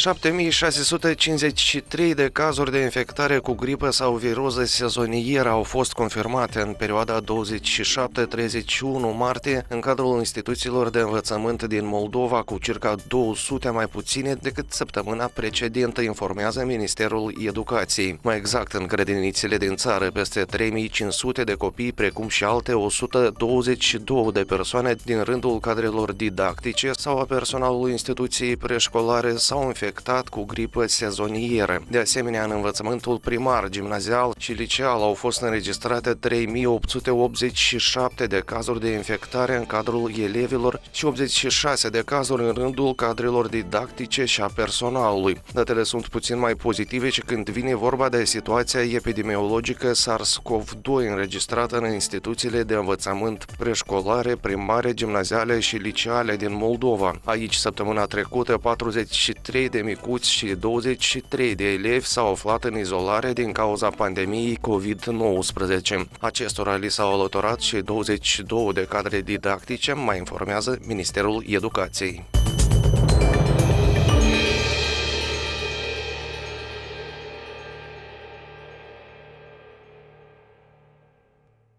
7.653 de cazuri de infectare cu gripă sau viroză sezonieră au fost confirmate în perioada 27-31 martie în cadrul instituțiilor de învățământ din Moldova, cu circa 200 mai puține decât săptămâna precedentă, informează Ministerul Educației. Mai exact, în grădinițele din țară, peste 3.500 de copii, precum și alte 122 de persoane din rândul cadrelor didactice sau a personalului instituției preșcolare s-au infectat cu gripă sezonieră. De asemenea, în învățământul primar, gimnazial și liceal au fost înregistrate 3.887 de cazuri de infectare în cadrul elevilor și 86 de cazuri în rândul cadrelor didactice și a personalului. Datele sunt puțin mai pozitive și când vine vorba de situația epidemiologică SARS-CoV-2 înregistrată în instituțiile de învățământ preșcolare, primare, gimnaziale și liceale din Moldova. Aici, săptămâna trecută, 43 de micuți și 23 de elevi s-au aflat în izolare din cauza pandemiei COVID-19. Acestora li s-au alăturat și 22 de cadre didactice, mai informează Ministerul Educației.